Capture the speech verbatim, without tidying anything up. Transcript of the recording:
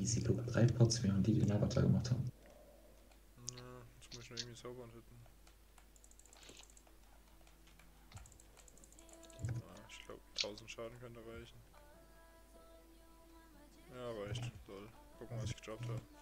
easy, guck, drei Pots mehr und die den Avatar gemacht haben. Ja, jetzt muss ich noch irgendwie zaubern hitten. Ah, ich glaube tausend Schaden könnte reichen. Ja, reicht. Lol. Gucken, was ich gedroppt habe.